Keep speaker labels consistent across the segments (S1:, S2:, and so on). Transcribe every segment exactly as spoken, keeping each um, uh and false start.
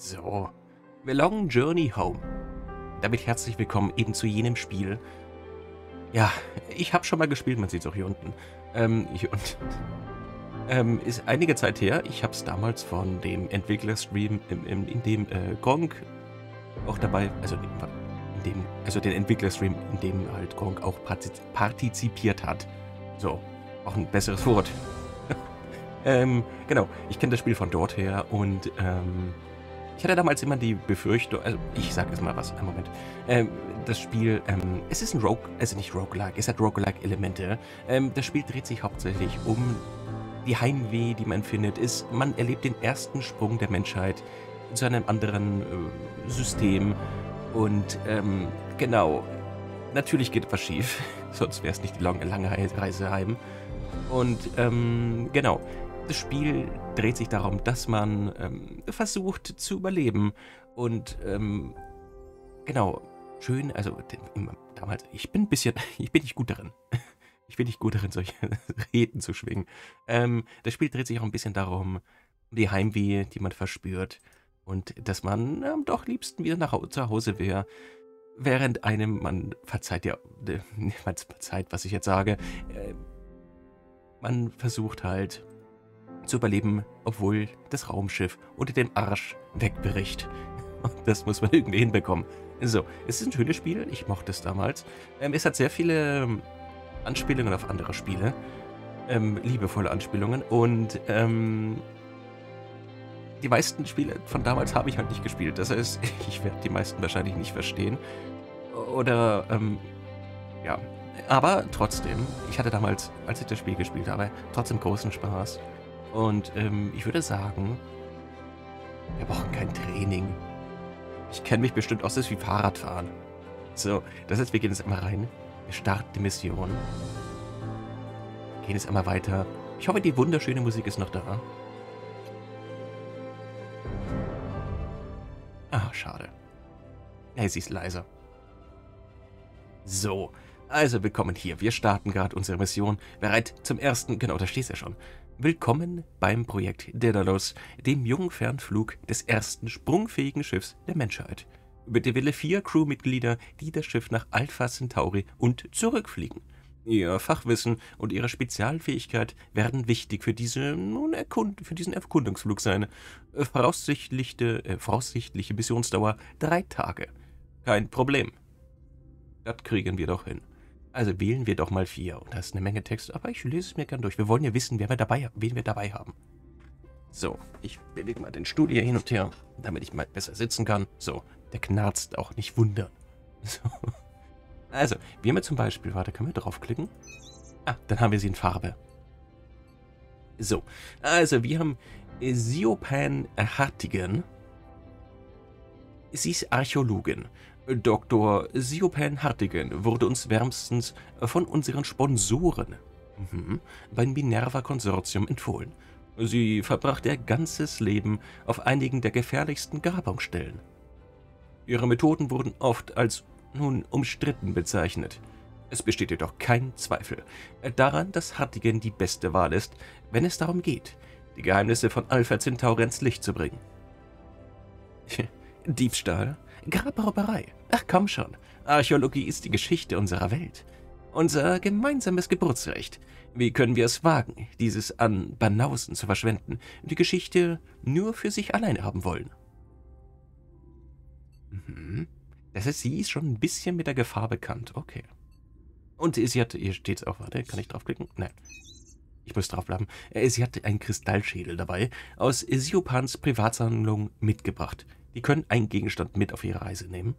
S1: So, The Long Journey Home. Damit herzlich willkommen eben zu jenem Spiel. Ja, ich habe schon mal gespielt, man sieht es auch hier unten. Ähm, hier unten. Ähm, ist einige Zeit her. Ich habe es damals von dem Entwicklerstream, in, in, in dem äh, Gronk auch dabei, also in dem, also den Entwicklerstream, in dem halt Gronk auch partizipiert hat. So, auch ein besseres Wort. ähm, genau, ich kenne das Spiel von dort her und ähm, ich hatte damals immer die Befürchtung, also ich sag jetzt mal was, einen Moment. Ähm, das Spiel, ähm, es ist ein Rogue, also nicht Roguelike, es hat Roguelike-Elemente. Ähm, das Spiel dreht sich hauptsächlich um die Heimweh, die man findet. Ist, man erlebt den ersten Sprung der Menschheit zu einem anderen äh, System. Und ähm, genau, natürlich geht etwas schief, sonst wäre es nicht die lange, lange Reise heim. Und ähm, genau. Das Spiel dreht sich darum, dass man ähm, versucht zu überleben und ähm, genau, schön, also den, damals, ich bin ein bisschen, ich bin nicht gut darin. Ich bin nicht gut darin, solche Reden zu schwingen. Ähm, das Spiel dreht sich auch ein bisschen darum, um die Heimweh, die man verspürt und dass man ähm, doch liebsten wieder nach zu Hause wäre, während einem, man verzeiht ja, äh, man verzeiht, was ich jetzt sage, äh, man versucht halt zu überleben, obwohl das Raumschiff unter dem Arsch wegbricht. Und das muss man irgendwie hinbekommen. So, es ist ein schönes Spiel, ich mochte es damals. Ähm, es hat sehr viele Anspielungen auf andere Spiele. Ähm, liebevolle Anspielungen. Und ähm, die meisten Spiele von damals habe ich halt nicht gespielt. Das heißt, ich werde die meisten wahrscheinlich nicht verstehen. Oder, ähm, ja. Aber trotzdem, ich hatte damals, als ich das Spiel gespielt habe, trotzdem großen Spaß. Und ähm, ich würde sagen, wir brauchen kein Training. Ich kenne mich bestimmt aus, das ist wie Fahrradfahren. So, das heißt, wir gehen jetzt einmal rein. Wir starten die Mission. Gehen jetzt einmal weiter. Ich hoffe, die wunderschöne Musik ist noch da. Ah, schade. Ja, sie ist leiser. So, also willkommen hier. Wir starten gerade unsere Mission. Bereit zum ersten, genau, da steht es ja schon. Willkommen beim Projekt Daedalus, dem Jungfernflug des ersten sprungfähigen Schiffs der Menschheit. Bitte wähle vier Crewmitglieder, die das Schiff nach Alpha Centauri und zurückfliegen. Ihr Fachwissen und ihre Spezialfähigkeit werden wichtig für, diese, nun, Erkund für diesen Erkundungsflug sein. Voraussichtliche, äh, voraussichtliche Missionsdauer drei Tage. Kein Problem. Das kriegen wir doch hin. Also wählen wir doch mal vier. Und da ist eine Menge Text, aber ich lese es mir gern durch. Wir wollen ja wissen, wer wir dabei, wen wir dabei haben. So, ich bewege mal den Stuhl hier hin und her, damit ich mal besser sitzen kann. So, der knarzt auch, nicht wundern. So. Also, wir haben zum Beispiel, warte, können wir draufklicken? Ah, dann haben wir sie in Farbe. So, also wir haben Siopan Hartigan. Sie ist Archäologin. Doktor Siopan Hartigan wurde uns wärmstens von unseren Sponsoren mhm, beim Minerva-Konsortium empfohlen. Sie verbrachte ihr ganzes Leben auf einigen der gefährlichsten Grabungsstellen. Ihre Methoden wurden oft als nun umstritten bezeichnet. Es besteht jedoch kein Zweifel daran, dass Hartigan die beste Wahl ist, wenn es darum geht, die Geheimnisse von Alpha Centauri ins Licht zu bringen. Diebstahl? Grabrauberei. Ach komm schon, Archäologie ist die Geschichte unserer Welt. Unser gemeinsames Geburtsrecht. Wie können wir es wagen, dieses an Banausen zu verschwenden, die Geschichte nur für sich alleine haben wollen? Mhm. Das heißt, sie ist schon ein bisschen mit der Gefahr bekannt. Okay. Und sie hat, hier steht es auch, warte, kann ich draufklicken? Nein. Ich muss draufbleiben. Sie hat einen Kristallschädel dabei, aus Siopans Privatsammlung mitgebracht. Die können einen Gegenstand mit auf ihre Reise nehmen.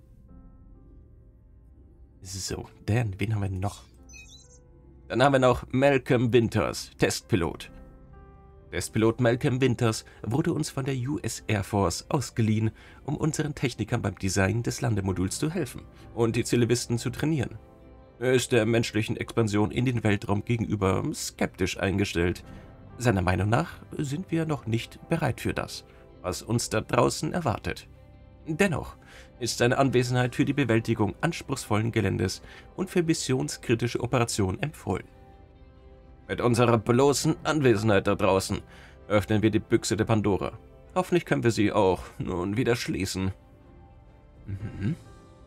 S1: So, dann, wen haben wir noch? Dann haben wir noch Malcolm Winters, Testpilot. Testpilot Malcolm Winters wurde uns von der U S Air Force ausgeliehen, um unseren Technikern beim Design des Landemoduls zu helfen und die Zivilisten zu trainieren. Er ist der menschlichen Expansion in den Weltraum gegenüber skeptisch eingestellt. Seiner Meinung nach sind wir noch nicht bereit für das, was uns da draußen erwartet. Dennoch ist seine Anwesenheit für die Bewältigung anspruchsvollen Geländes und für missionskritische Operationen empfohlen. Mit unserer bloßen Anwesenheit da draußen öffnen wir die Büchse der Pandora. Hoffentlich können wir sie auch nun wieder schließen. Mhm.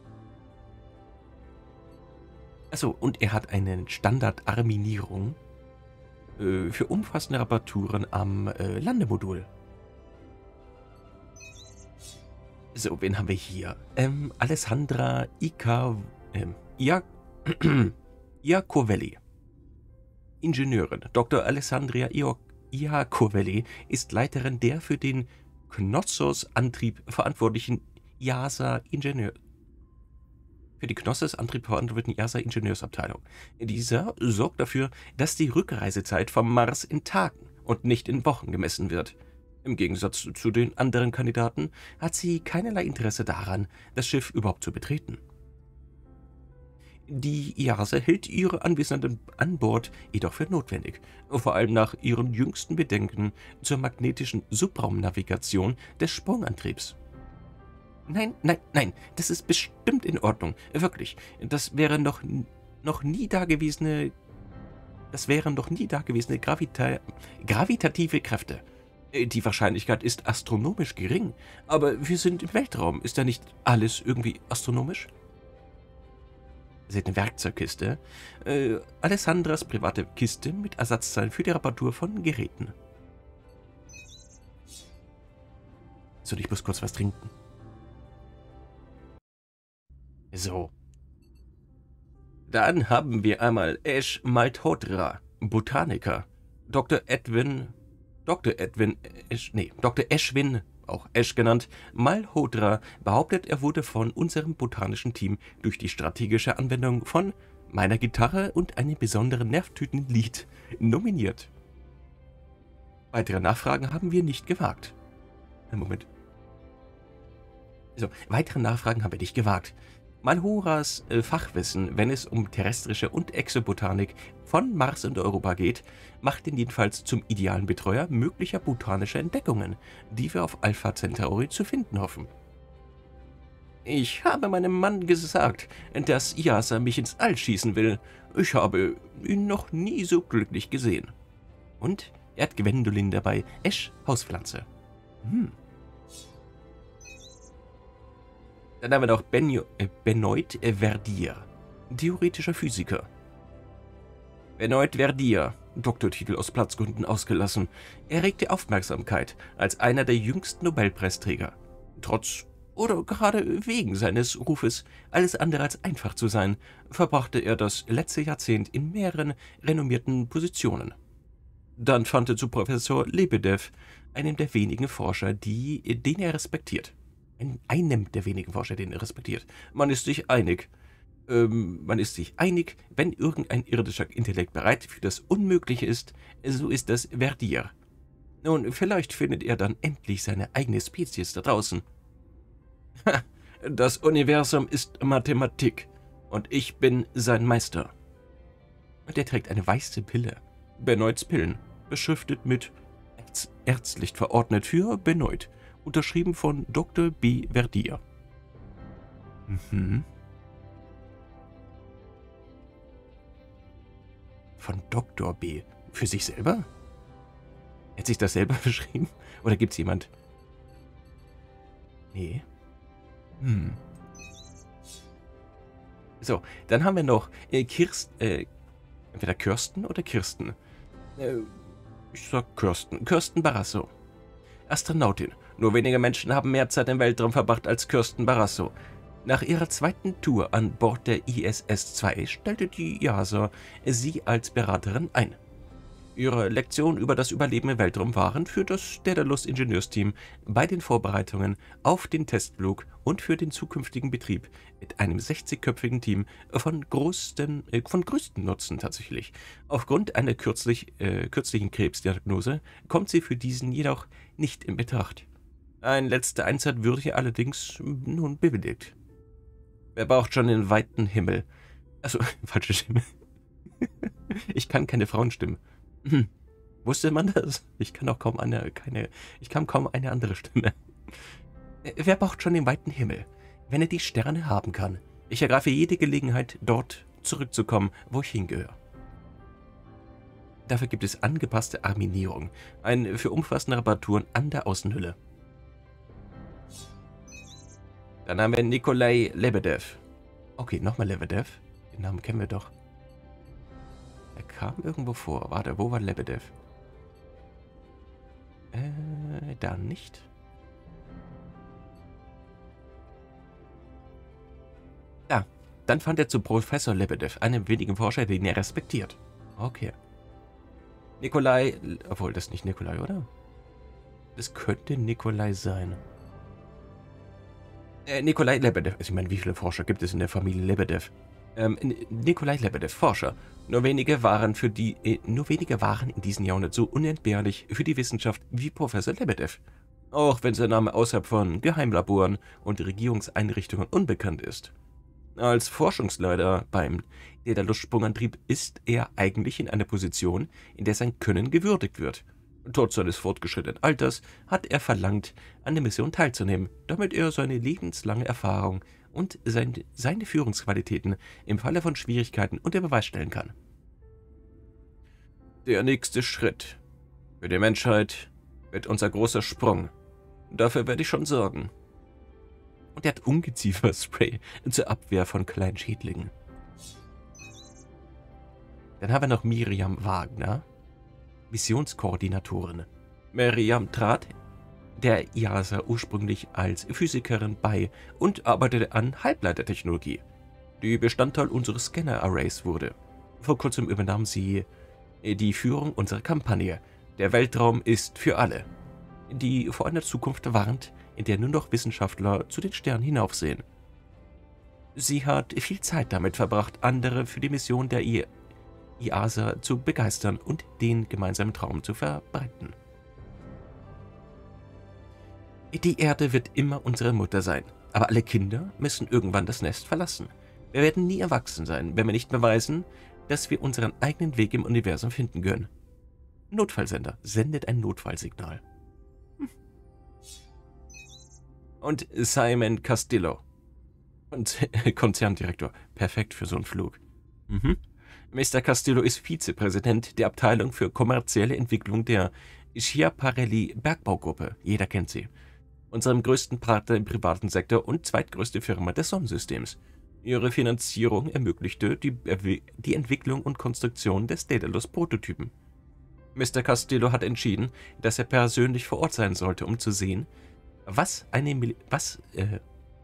S1: Achso, und er hat eine Standard-Arminierung äh, für umfassende Reparaturen am äh, Landemodul. So, wen haben wir hier? Ähm, Alessandra Ica, ähm, Ia, Iacovelli. Ingenieurin. Doktor Alessandria Io, Iacovelli ist Leiterin der für den Knossos-Antrieb verantwortlichen I A S A-Ingenieur. Für die Knossos-Antrieb verantwortlichen I A S A-Ingenieursabteilung. Dieser sorgt dafür, dass die Rückreisezeit vom Mars in Tagen und nicht in Wochen gemessen wird. Im Gegensatz zu den anderen Kandidaten hat sie keinerlei Interesse daran, das Schiff überhaupt zu betreten. Die I A S A hält ihre Anwesenheit an Bord jedoch für notwendig, vor allem nach ihren jüngsten Bedenken zur magnetischen Subraumnavigation des Sprungantriebs. Nein, nein, nein, das ist bestimmt in Ordnung, wirklich. Das wäre noch, noch nie dagewesene, das wären noch nie dagewesene Gravita, gravitative Kräfte. Die Wahrscheinlichkeit ist astronomisch gering, aber wir sind im Weltraum. Ist da nicht alles irgendwie astronomisch? Sie hat eine Werkzeugkiste. Äh, Alessandras private Kiste mit Ersatzteilen für die Reparatur von Geräten. So, ich muss kurz was trinken. So. Dann haben wir einmal Ash Malthotra, Botaniker. Doktor Edwin... Doktor Edwin... Ash, nee, Doktor Ashwin, auch Ash genannt, Malhotra, behauptet, er wurde von unserem botanischen Team durch die strategische Anwendung von meiner Gitarre und einem besonderen Nervtütenlied nominiert. Weitere Nachfragen haben wir nicht gewagt. Einen Moment. Also, weitere Nachfragen haben wir nicht gewagt. Malhoras äh, Fachwissen, wenn es um terrestrische und Exobotanik von Mars und Europa geht, macht ihn jedenfalls zum idealen Betreuer möglicher botanischer Entdeckungen, die wir auf Alpha Centauri zu finden hoffen. Ich habe meinem Mann gesagt, dass I A S A mich ins All schießen will. Ich habe ihn noch nie so glücklich gesehen. Und er hat Gwendolyn dabei, Ash Hauspflanze. Hm. Dann haben wir noch Benio, äh, Benoit Verdier, theoretischer Physiker. Benoit Verdier, Doktortitel aus Platzgründen ausgelassen, erregte Aufmerksamkeit als einer der jüngsten Nobelpreisträger. Trotz oder gerade wegen seines Rufes, alles andere als einfach zu sein, verbrachte er das letzte Jahrzehnt in mehreren renommierten Positionen. Dann fand er zu Professor Lebedev, einem der wenigen Forscher, die, den er respektiert. In einem der wenigen Forscher, den er respektiert. Man ist sich einig. Ähm, man ist sich einig, wenn irgendein irdischer Intellekt bereit für das Unmögliche ist, so ist das Verdier. Nun, vielleicht findet er dann endlich seine eigene Spezies da draußen. Ha, das Universum ist Mathematik und ich bin sein Meister. Und er trägt eine weiße Pille. Benoits Pillen, beschriftet mit Erz Erzlicht verordnet für Benoit. Unterschrieben von Doktor B. Verdier. Mhm. Von Doktor B. Für sich selber? Hat sich das selber beschrieben? Oder gibt es jemand? Nee. Hm. So, dann haben wir noch äh, Kirsten, äh, entweder Kirsten oder Kirsten. Äh, ich sag Kirsten. Kirsten Barrasso. Astronautin. Nur wenige Menschen haben mehr Zeit im Weltraum verbracht als Kirsten Barrasso. Nach ihrer zweiten Tour an Bord der I S S zwei stellte die I A S A sie als Beraterin ein. Ihre Lektionen über das Überleben im Weltraum waren für das Daedalus-Ingenieursteam bei den Vorbereitungen auf den Testflug und für den zukünftigen Betrieb mit einem sechzigköpfigen Team von, größten, äh, von größtem Nutzen tatsächlich. Aufgrund einer kürzlich, äh, kürzlichen Krebsdiagnose kommt sie für diesen jedoch nicht in Betracht. Ein letzter Einsatz würde hier allerdings nun bewilligt. Wer braucht schon den weiten Himmel? Also, falsche Stimme. Ich kann keine Frauenstimme. Hm. Wusste man das? Ich kann auch kaum eine, keine, ich kann kaum eine andere Stimme. Wer braucht schon den weiten Himmel, wenn er die Sterne haben kann? Ich ergreife jede Gelegenheit, dort zurückzukommen, wo ich hingehöre. Dafür gibt es angepasste Arminierung, ein für umfassende Reparaturen an der Außenhülle. Dann haben wir Nikolai Lebedev. Okay, nochmal Lebedev. Den Namen kennen wir doch. Er kam irgendwo vor. Warte, wo war Lebedev? Äh, da nicht. Ja, dann fand er zu Professor Lebedev, einem wenigen Forscher, den er respektiert. Okay. Nikolai, obwohl das nicht Nikolai, oder? Das könnte Nikolai sein. Äh, Nikolai Lebedev. Also ich meine, wie viele Forscher gibt es in der Familie Lebedev? Ähm, Nikolai Lebedev, Forscher. Nur wenige waren für die, äh, nur wenige waren in diesem Jahrhundert so unentbehrlich für die Wissenschaft wie Professor Lebedev. Auch wenn sein Name außerhalb von Geheimlaboren und Regierungseinrichtungen unbekannt ist. Als Forschungsleiter beim Daedalus-Sprungantrieb ist er eigentlich in einer Position, in der sein Können gewürdigt wird. Trotz seines fortgeschrittenen Alters hat er verlangt, an der Mission teilzunehmen, damit er seine lebenslange Erfahrung und sein, seine Führungsqualitäten im Falle von Schwierigkeiten unter Beweis stellen kann. Der nächste Schritt für die Menschheit wird unser großer Sprung. Dafür werde ich schon sorgen. Und er hat Ungeziefer-Spray zur Abwehr von kleinen Schädlingen. Dann haben wir noch Miriam Wagner, Missionskoordinatorin. Miriam trat der I A S A ursprünglich als Physikerin bei und arbeitete an Halbleitertechnologie, die Bestandteil unseres Scanner-Arrays wurde. Vor kurzem übernahm sie die Führung unserer Kampagne »Der Weltraum ist für alle«, die vor einer Zukunft warnt, in der nur noch Wissenschaftler zu den Sternen hinaufsehen. Sie hat viel Zeit damit verbracht, andere für die Mission der I A S A zu begeistern und den gemeinsamen Traum zu verbreiten. Die Erde wird immer unsere Mutter sein, aber alle Kinder müssen irgendwann das Nest verlassen. Wir werden nie erwachsen sein, wenn wir nicht beweisen, dass wir unseren eigenen Weg im Universum finden können. Notfallsender sendet ein Notfallsignal. Hm. Und Simon Castillo, und Konzerndirektor, perfekt für so einen Flug. Mhm. Mister Castillo ist Vizepräsident der Abteilung für kommerzielle Entwicklung der Schiaparelli Bergbaugruppe. Jeder kennt sie. Unserem größten Partner im privaten Sektor und zweitgrößte Firma des Sonnensystems. Ihre Finanzierung ermöglichte die, die Entwicklung und Konstruktion des Daedalus-Prototypen. Mister Castillo hat entschieden, dass er persönlich vor Ort sein sollte, um zu sehen, was eine Mil was äh,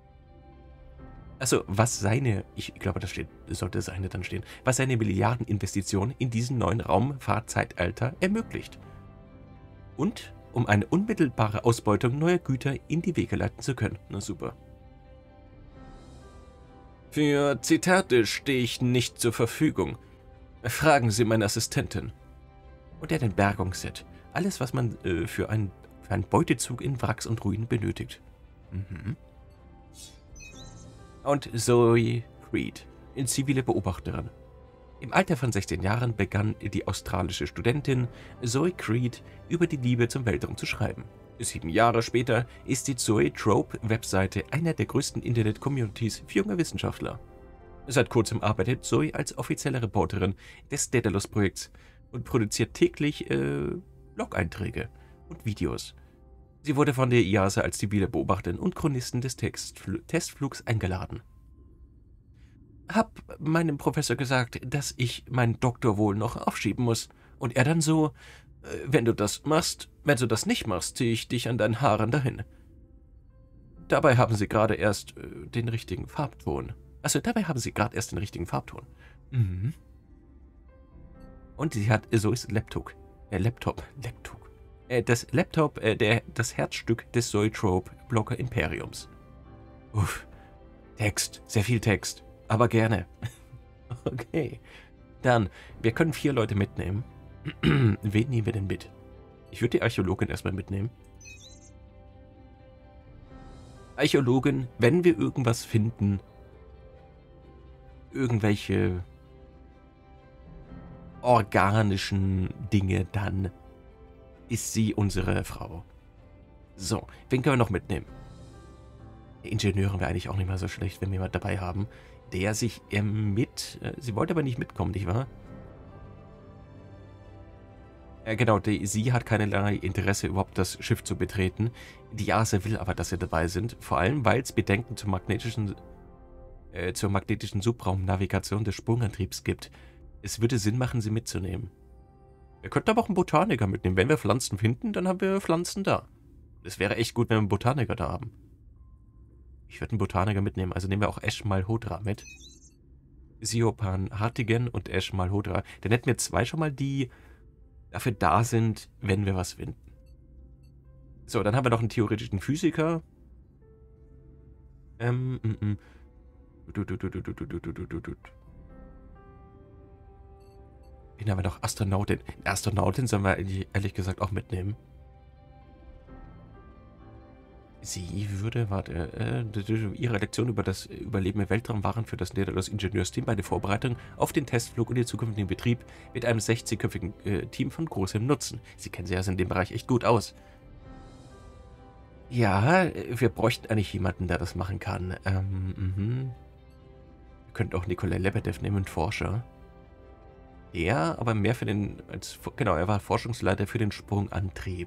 S1: also was seine, ich glaube, das steht, sollte seine dann stehen, was seine Milliardeninvestition in diesen neuen Raumfahrtzeitalter ermöglicht. Und um eine unmittelbare Ausbeutung neuer Güter in die Wege leiten zu können. Na super. Für Zitate stehe ich nicht zur Verfügung. Fragen Sie meine Assistentin. Und er hat ein Bergungsset. Alles, was man äh, für, ein, für einen Beutezug in Wracks und Ruinen benötigt. Mhm. Und Zoe Creed, eine zivile Beobachterin. Im Alter von sechzehn Jahren begann die australische Studentin Zoe Creed über die Liebe zum Weltraum zu schreiben. Sieben Jahre später ist die Zoetrope-Webseite einer der größten Internet-Communities für junge Wissenschaftler. Seit kurzem arbeitet Zoe als offizielle Reporterin des Daedalus-Projekts und produziert täglich äh, Blog-Einträge und Videos. Sie wurde von der I A S A als zivile Beobachterin und Chronistin des Textfl Testflugs eingeladen. Hab meinem Professor gesagt, dass ich meinen Doktor wohl noch aufschieben muss. Und er dann so, äh, wenn du das machst, wenn du das nicht machst, ziehe ich dich an deinen Haaren dahin. Dabei haben sie gerade erst äh, den richtigen Farbton. Also dabei haben sie gerade erst den richtigen Farbton. Mhm. Und sie hat, so ist Laptop, äh, Laptop, Laptop. Äh, das Laptop, äh, der, das Herzstück des Zoetrope-Blocker Imperiums. Uff, Text, sehr viel Text. Aber gerne. Okay. Dann, wir können vier Leute mitnehmen. Wen nehmen wir denn mit? Ich würde die Archäologin erstmal mitnehmen. Archäologin, wenn wir irgendwas finden, irgendwelche organischen Dinge, dann ist sie unsere Frau. So, wen können wir noch mitnehmen? Ingenieuren wäre eigentlich auch nicht mal so schlecht, wenn wir jemand dabei haben, der sich ähm, mit... Äh, sie wollte aber nicht mitkommen, nicht wahr? Ja, genau, die, sie hat keinerlei Interesse, überhaupt das Schiff zu betreten. Die E A S A will aber, dass sie dabei sind. Vor allem, weil es Bedenken zum magnetischen, äh, zur magnetischen Subraumnavigation des Sprungantriebs gibt. Es würde Sinn machen, sie mitzunehmen. Wir könnten aber auch einen Botaniker mitnehmen. Wenn wir Pflanzen finden, dann haben wir Pflanzen da. Es wäre echt gut, wenn wir einen Botaniker da haben. Ich würde einen Botaniker mitnehmen, also nehmen wir auch Ash Malhodra mit. Siopan Hartigan und Ash Malhodra. Dann hätten wir zwei schon mal, die dafür da sind, wenn wir was finden. So, dann haben wir noch einen theoretischen Physiker. Ähm, mm, mm. Du, du, du, du, du, du, du, du, du, du. Den haben wir noch Astronautin. Astronautin sollen wir ehrlich gesagt auch mitnehmen. Sie würde, warte, äh, ihre Lektion über das Überleben im Weltraum waren für das Daedalus Ingenieursteam bei der Vorbereitung auf den Testflug und den zukünftigen Betrieb mit einem sechzigköpfigen äh, Team von großem Nutzen. Sie kennen sich also in dem Bereich echt gut aus. Ja, wir bräuchten eigentlich jemanden, der das machen kann. Ähm, mhm. Wir könnten auch Nikolai Lebedev nehmen, Forscher. Ja, aber mehr für den, als, genau, er war Forschungsleiter für den Sprungantrieb.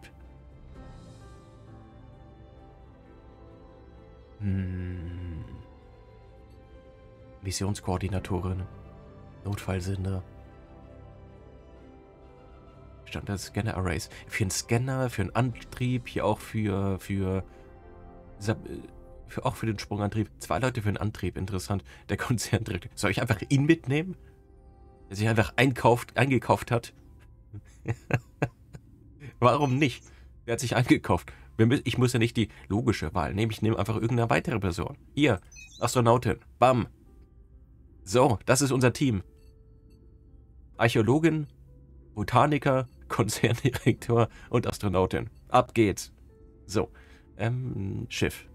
S1: Hm. Missionskoordinatorin. Notfallsender. Standard Scanner Arrays. Für einen Scanner, für einen Antrieb, hier auch für, für, für auch für den Sprungantrieb. Zwei Leute für den Antrieb, interessant. Der Konzerndirektor. Soll ich einfach ihn mitnehmen? Der sich einfach einkauft, eingekauft hat? Warum nicht? Wer hat sich eingekauft? Ich muss ja nicht die logische Wahl nehmen. Ich nehme einfach irgendeine weitere Person. Hier, Astronautin. Bam. So, das ist unser Team. Archäologin, Botaniker, Konzerndirektor und Astronautin. Ab geht's. So, ähm, Schiff.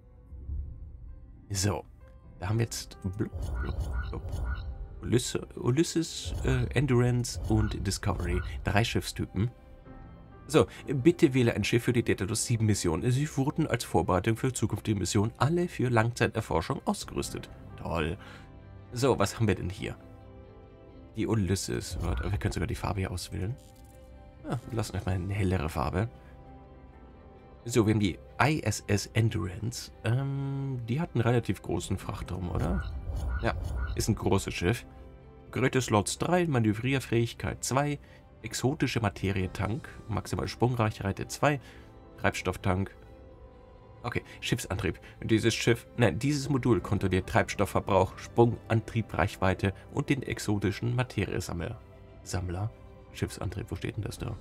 S1: So, da haben wir jetzt Ulysses, Ulysses äh, Endurance und Discovery. Drei Schiffstypen. So, bitte wähle ein Schiff für die Daedalus sieben Mission. Sie wurden als Vorbereitung für zukünftige Missionen alle für Langzeiterforschung ausgerüstet. Toll. So, was haben wir denn hier? Die Ulysses. Warte, wir können sogar die Farbe hier auswählen. Ah, wir lassen euch mal eine hellere Farbe. So, wir haben die I S S Endurance. Ähm, die hat einen relativ großen Frachtraum, oder? Ja, ist ein großes Schiff. Größe Slots drei, Manövrierfähigkeit zwei, exotische Materie-Tank, maximal Sprungreichweite zwei, Treibstofftank. Okay, Schiffsantrieb. Dieses Schiff, nein, dieses Modul kontrolliert Treibstoffverbrauch, Sprungantrieb, Reichweite und den exotischen Materiesammler. Sammler? Schiffsantrieb, wo steht denn das da?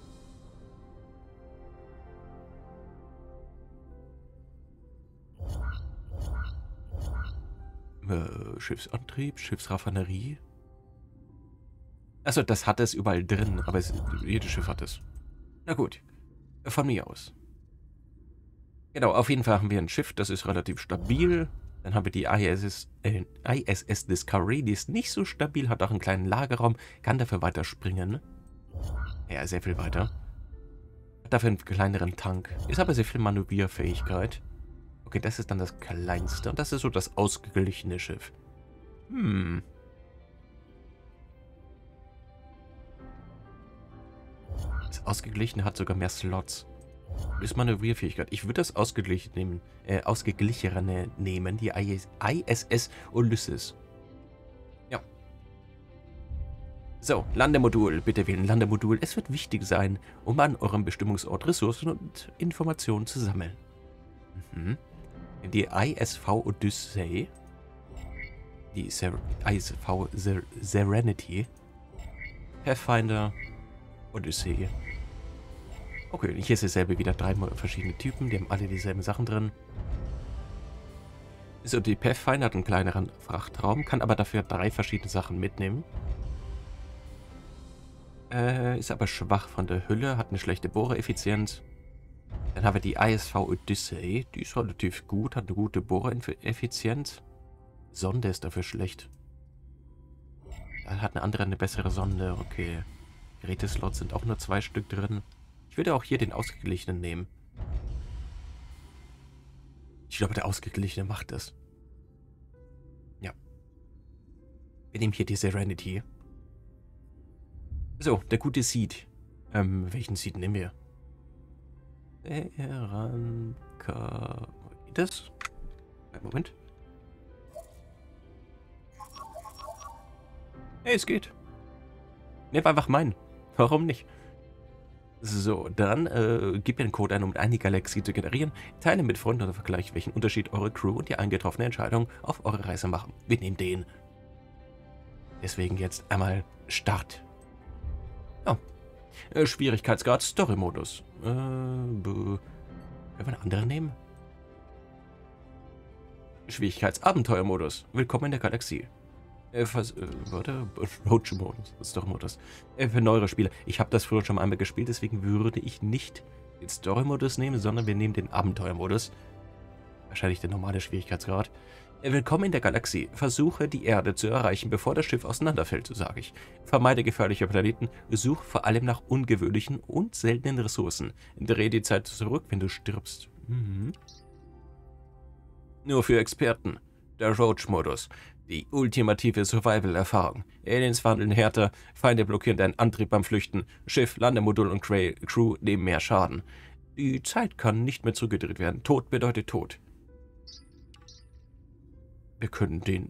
S1: Äh, Schiffsantrieb, Schiffsraffinerie. Achso, das hat es überall drin, aber es, jedes Schiff hat es. Na gut, von mir aus. Genau, auf jeden Fall haben wir ein Schiff, das ist relativ stabil. Dann haben wir die I S S, äh, I S S Discovery, die ist nicht so stabil, hat auch einen kleinen Lagerraum, kann dafür weiter springen. Ja, sehr viel weiter. Hat dafür einen kleineren Tank, ist aber sehr viel Manövrierfähigkeit. Okay, das ist dann das kleinste und das ist so das ausgeglichene Schiff. Hm. Das ausgeglichene hat sogar mehr Slots. Ist Manövrierfähigkeit. Ich würde das ausgeglichen nehmen, äh, ausgeglichene nehmen, die I S S Ulysses. Ja. So, Landemodul. Bitte wählen Landemodul. Es wird wichtig sein, um an eurem Bestimmungsort Ressourcen und Informationen zu sammeln. Mhm. Die I S V Odyssey. Die Ser I S V Ser Serenity. Pathfinder. Odyssey. Okay, hier ist dasselbe wieder. Drei verschiedene Typen. Die haben alle dieselben Sachen drin. So, die Pathfinder hat einen kleineren Frachtraum, kann aber dafür drei verschiedene Sachen mitnehmen. Äh, ist aber schwach von der Hülle, hat eine schlechte Bohreffizienz. Dann haben wir die I S V Odyssey. Die ist relativ gut, hat eine gute Bohreffizienz. Sonde ist dafür schlecht. Da hat eine andere eine bessere Sonde. Okay. Geräteslots sind auch nur zwei Stück drin. Ich würde auch hier den ausgeglichenen nehmen. Ich glaube, der ausgeglichene macht das. Ja. Wir nehmen hier die Serenity. So, der gute Seed. Ähm, welchen Seed nehmen wir? Eranka... Das? Moment. Hey, es geht. Nimm einfach meinen. Warum nicht? So, dann äh, gib mir einen Code ein, um eine Galaxie zu generieren. Teile mit Freunden oder vergleich, welchen Unterschied eure Crew und die eingetroffene Entscheidung auf eure Reise machen. Wir nehmen den. Deswegen jetzt einmal Start. Oh. Äh, Schwierigkeitsgrad Story-Modus. Äh, Können wir eine andere nehmen? Schwierigkeitsabenteuer-Modus. Willkommen in der Galaxie. Äh, was, äh, warte, Roach-Modus, Story-Modus. Äh, für neuere Spieler. Ich habe das früher schon einmal gespielt, deswegen würde ich nicht den Story-Modus nehmen, sondern wir nehmen den Abenteuer-Modus. Wahrscheinlich der normale Schwierigkeitsgrad. Äh, willkommen in der Galaxie. Versuche, die Erde zu erreichen, bevor das Schiff auseinanderfällt, sage ich. Vermeide gefährliche Planeten. Such vor allem nach ungewöhnlichen und seltenen Ressourcen. Dreh die Zeit zurück, wenn du stirbst. Mhm. Nur für Experten. Der Roach-Modus. Die ultimative Survival-Erfahrung. Aliens wandeln härter, Feinde blockieren deinen Antrieb beim Flüchten, Schiff, Landemodul und Crew nehmen mehr Schaden. Die Zeit kann nicht mehr zurückgedreht werden. Tod bedeutet Tod. Wir können den...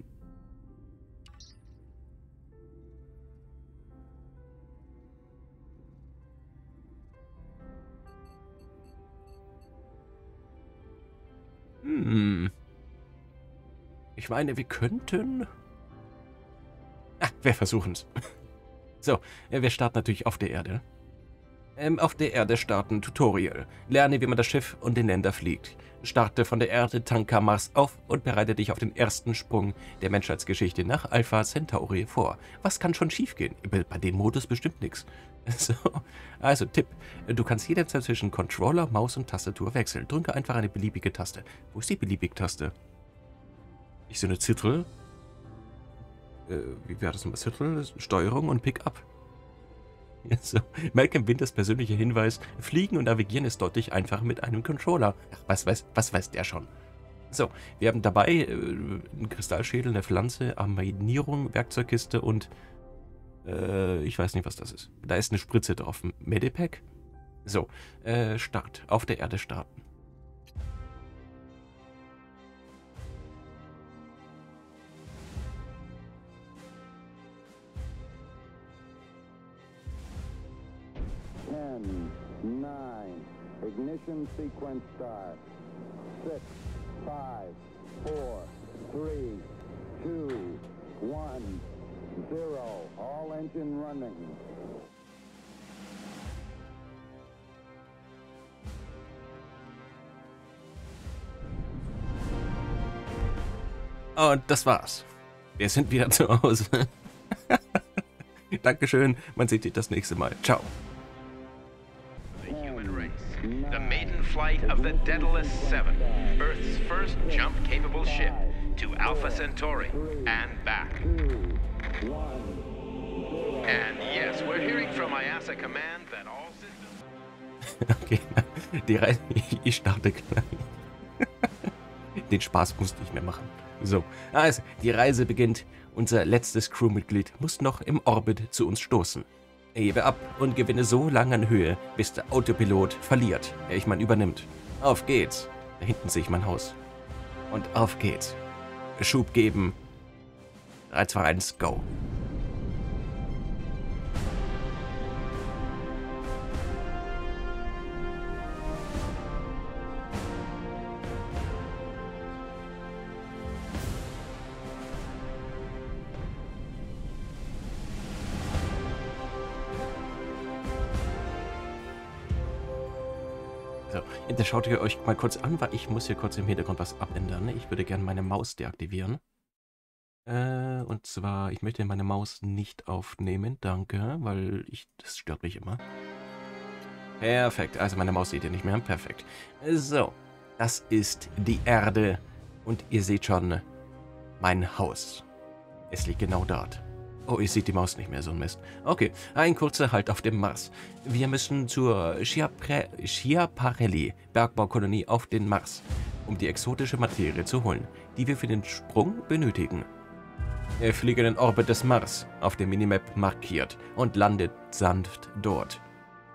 S1: Hm... Ich meine, wir könnten... Ah, wir versuchen es. So, wir starten natürlich auf der Erde. Ähm, auf der Erde starten Tutorial. Lerne, wie man das Schiff und den Länder fliegt. Starte von der Erde Tanka Mars auf und bereite dich auf den ersten Sprung der Menschheitsgeschichte nach Alpha Centauri vor. Was kann schon schiefgehen? Bei dem Modus bestimmt nichts. So, also Tipp. Du kannst jederzeit zwischen Controller, Maus und Tastatur wechseln. Drücke einfach eine beliebige Taste. Wo ist die beliebige Taste? Ich so eine Zittel. Äh, wie wäre das nochmal? Zittel, Steuerung und Pickup. Ja, so. Malcolm Winters persönlicher Hinweis: Fliegen und Navigieren ist deutlich einfacher mit einem Controller. Ach, was weiß, was weiß der schon? So, wir haben dabei äh, einen Kristallschädel, eine Pflanze, Armarinierung, Werkzeugkiste und äh, ich weiß nicht, was das ist. Da ist eine Spritze drauf. Medipack? So, äh, Start. Auf der Erde starten.
S2: ten, nine, ignition sequence start. six, five, four, three, two, one, zero. All engine running.
S1: Und das war's. Wir sind wieder zu Hause. Dankeschön. Man sieht sich das nächste Mal. Ciao.
S3: The maiden flight of the Daedalus seven, Earth's first jump-capable ship, to Alpha Centauri and back. And yes, we're hearing from I A S A Command that all systems...
S1: Okay, die Reise... Ich starte gleich. Den Spaß musste ich mehr machen. So, also, die Reise beginnt. Unser letztes Crewmitglied muss noch im Orbit zu uns stoßen. Hebe ab und gewinne so lange an Höhe, bis der Autopilot verliert, der ich mein übernimmt. Auf geht's. Da hinten sehe ich mein Haus. Und auf geht's. Schub geben. drei, zwei, eins, go. So, das schaut ihr euch mal kurz an, weil ich muss hier kurz im Hintergrund was abändern. Ich würde gerne meine Maus deaktivieren. Äh, und zwar, ich möchte meine Maus nicht aufnehmen, danke, weil ich, das stört mich immer. Perfekt, also meine Maus seht ihr nicht mehr, perfekt. So, das ist die Erde und ihr seht schon mein Haus. Es liegt genau dort. Oh, ihr seht die Maus nicht mehr, so ein Mist. Okay, ein kurzer Halt auf dem Mars. Wir müssen zur Schiapre Schiaparelli Bergbaukolonie auf den Mars, um die exotische Materie zu holen, die wir für den Sprung benötigen. Er fliege in den Orbit des Mars, auf der Minimap markiert, und landet sanft dort.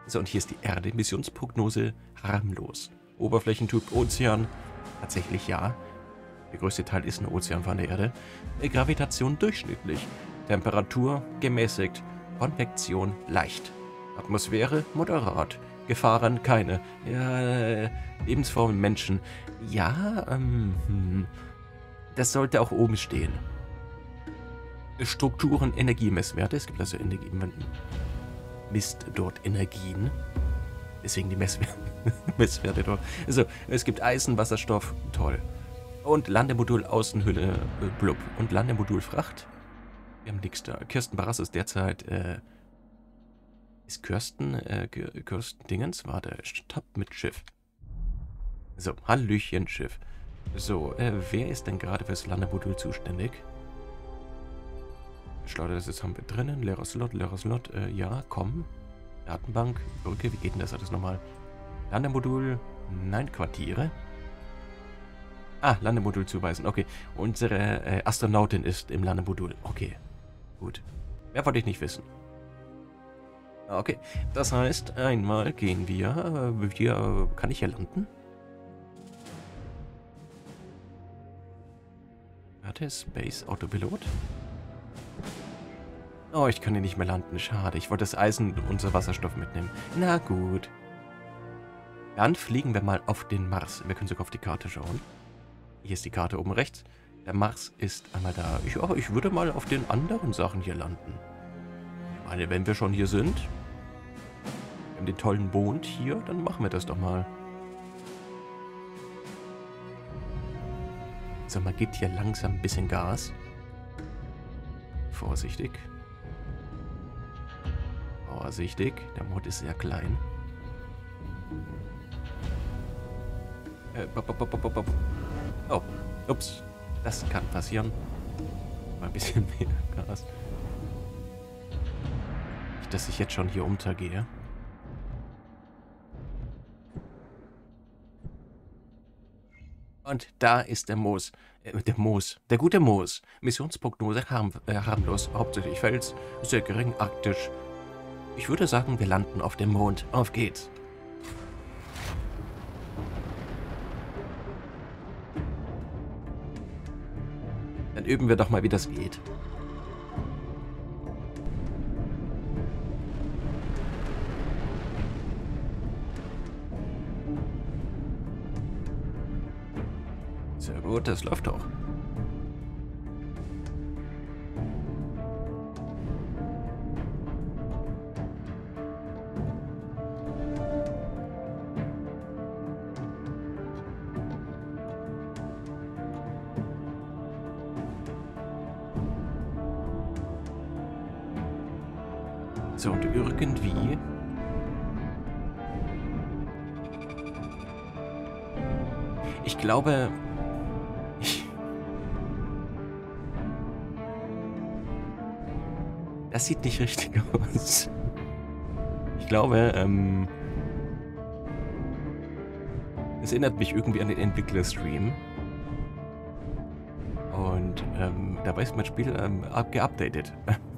S1: So, und hier ist die Erde. Missionsprognose harmlos. Oberflächentyp Ozean. Tatsächlich ja. Der größte Teil ist ein Ozean von der Erde. Gravitation durchschnittlich. Temperatur gemäßigt. Konvektion leicht. Atmosphäre moderat. Gefahren keine. Ja, Lebensformen Menschen. Ja, ähm, hm. Das sollte auch oben stehen. Strukturen, Energiemesswerte. Es gibt also Energie. Man misst dort Energien. Deswegen die Messwerte, Messwerte dort. Also, es gibt Eisen, Wasserstoff. Toll. Und Landemodul Außenhülle, äh, blub. Und Landemodul Fracht. Wir haben nichts da. Kirsten Barras ist derzeit, äh, ist Kirsten, äh, Kirsten Dingens? Warte, Stopp mit Schiff. So, Hallöchen, Schiff. So, äh, wer ist denn gerade fürs Landemodul zuständig? Schleuder, das haben wir drinnen. Leerer Slot, leerer Slot. Äh, ja, komm. Datenbank, Brücke, wie geht denn das alles nochmal? Landemodul, nein, Quartiere. Ah, Landemodul zuweisen, okay. Unsere äh, Astronautin ist im Landemodul. Okay, gut. Mehr wollte ich nicht wissen. Okay, das heißt, einmal gehen wir. Äh, hier, kann ich hier landen? Warte, Space Autopilot. Oh, ich kann hier nicht mehr landen. Schade. Ich wollte das Eisen und unser Wasserstoff mitnehmen. Na gut. Dann fliegen wir mal auf den Mars. Wir können sogar auf die Karte schauen. Hier ist die Karte oben rechts. Der Mars ist einmal da. Ich, oh, ich würde mal auf den anderen Sachen hier landen. Ich meine, wenn wir schon hier sind, wir haben den tollen Mond hier, dann machen wir das doch mal. So, man gibt hier langsam ein bisschen Gas. Vorsichtig. Vorsichtig. Der Mond ist sehr klein. Äh, bop, bop, bop, bop, bop. Oh, ups. Das kann passieren. Mal ein bisschen mehr Gas. Nicht, dass ich jetzt schon hier untergehe. Und da ist der Moos. Äh, der Moos. Der gute Moos. Missionsprognose harm, äh, harmlos. Hauptsächlich Fels. Sehr gering arktisch. Ich würde sagen, wir landen auf dem Mond. Auf geht's. Dann üben wir doch mal, wie das geht. Sehr gut, das läuft doch. So, und irgendwie... Ich glaube... Ich... Das sieht nicht richtig aus. Ich glaube, ähm... es erinnert mich irgendwie an den Entwickler-Stream. Und, ähm, dabei ist mein Spiel ähm, geupdatet.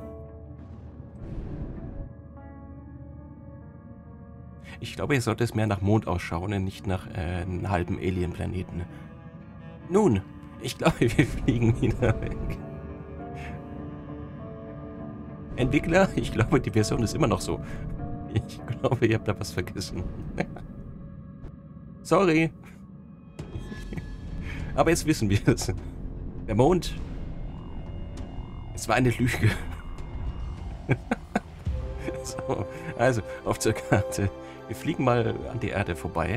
S1: Ich glaube, ihr solltet es mehr nach Mond ausschauen und nicht nach äh, einem halben Alien-Planeten. Nun, ich glaube, wir fliegen wieder weg. Entwickler, ich glaube, die Version ist immer noch so. Ich glaube, ihr habt da was vergessen. Sorry. Aber jetzt wissen wir es. Der Mond. Es war eine Lüge. So, also, auf zur Karte. Wir fliegen mal an die Erde vorbei.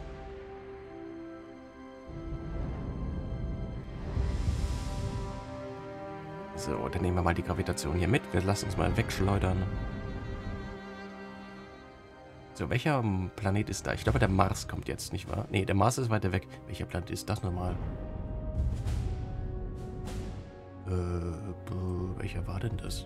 S1: So, dann nehmen wir mal die Gravitation hier mit. Wir lassen uns mal wegschleudern. So, welcher Planet ist da? Ich glaube, der Mars kommt jetzt, nicht wahr? Ne, der Mars ist weiter weg. Welcher Planet ist das nochmal? Äh, welcher war denn das?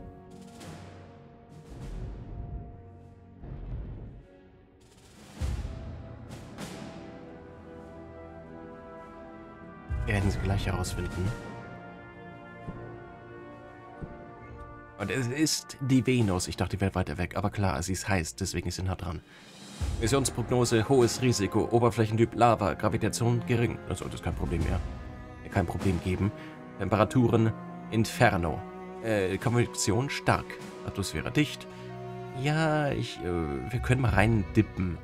S1: Werden sie gleich herausfinden. Und es ist die Venus. Ich dachte, die wäre weiter weg. Aber klar, sie ist heiß, deswegen ist sie nah dran. Missionsprognose, hohes Risiko, Oberflächentyp Lava, Gravitation gering. Da sollte es kein Problem mehr. Kein Problem geben. Temperaturen Inferno. Äh, Konvektion stark. Atmosphäre dicht. Ja, ich, äh, wir können mal rein dippen.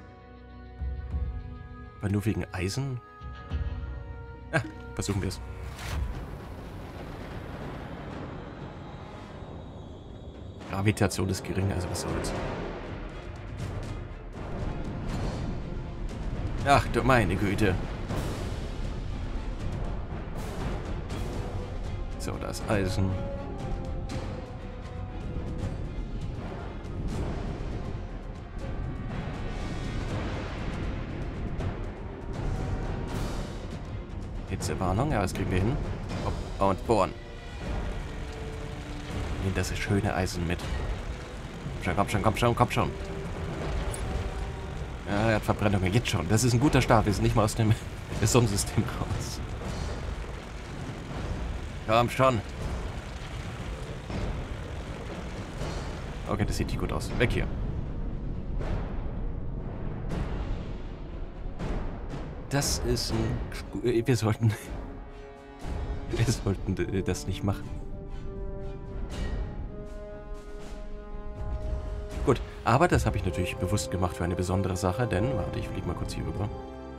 S1: Aber nur wegen Eisen? Ja, versuchen wir es. Gravitation ist gering, also was soll's. Ach du meine Güte. So, da ist Eisen. Hitzewarnung, ja, das kriegen wir hin. Hopp, und bohren. Nehmen das schöne Eisen mit. Komm schon, komm schon, komm schon. Ja, er hat Verbrennungen, jetzt schon. Das ist ein guter Start, wir sind nicht mal aus dem Sonnensystem raus. Komm schon. Okay, das sieht nicht gut aus. Weg hier. Das ist ein... Wir sollten... Wir sollten das nicht machen. Gut, aber das habe ich natürlich bewusst gemacht für eine besondere Sache, denn... Warte, ich fliege mal kurz hier rüber.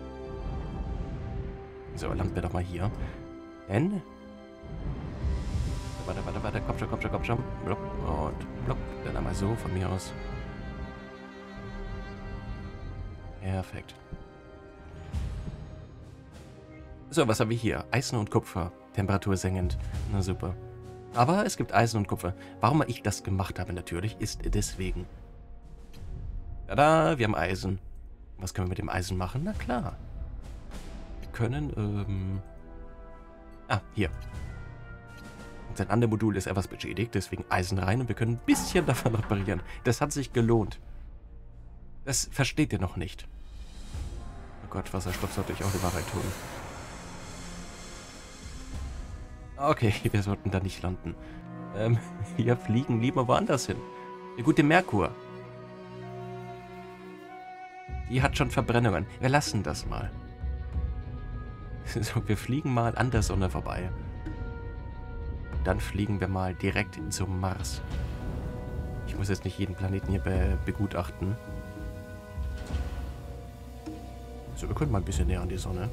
S1: So, landen wir doch mal hier. Denn... Warte, warte, warte, komm schon, komm schon, komm schon. Block und block. Dann einmal so, von mir aus. Perfekt. So, was haben wir hier? Eisen und Kupfer. Temperatur senkend. Na super. Aber es gibt Eisen und Kupfer. Warum ich das gemacht habe natürlich, ist deswegen. Tada, wir haben Eisen. Was können wir mit dem Eisen machen? Na klar. Wir können, ähm... Ah, hier. Sein anderes Modul ist etwas beschädigt, deswegen Eisen rein und wir können ein bisschen davon reparieren. Das hat sich gelohnt. Das versteht ihr noch nicht. Oh Gott, Wasserstoff sollte ich auch die Wahrheit tun. Okay, wir sollten da nicht landen. Ähm, wir fliegen lieber woanders hin. Der gute Merkur. Die hat schon Verbrennungen. Wir lassen das mal. So, wir fliegen mal an der Sonne vorbei. Dann fliegen wir mal direkt zum Mars. Ich muss jetzt nicht jeden Planeten hier be begutachten. So, wir können mal ein bisschen näher an die Sonne.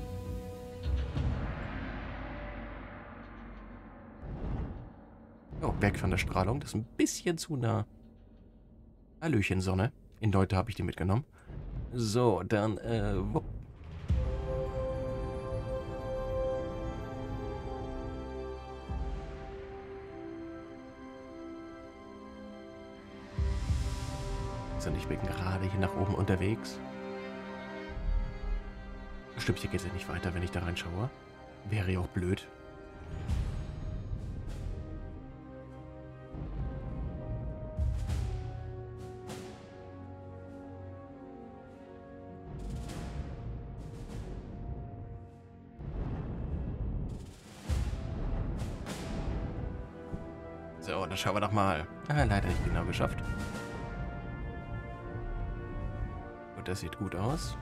S1: Oh, weg von der Strahlung. Das ist ein bisschen zu nah. Hallöchen, Sonne. In Leute habe ich die mitgenommen. So, dann, äh, wupp. Und ich bin gerade hier nach oben unterwegs. Stimmt, hier geht es ja nicht weiter, wenn ich da reinschaue. Wäre ja auch blöd. So, dann schauen wir doch mal. Ah, leider nicht genau geschafft. Das sieht gut aus.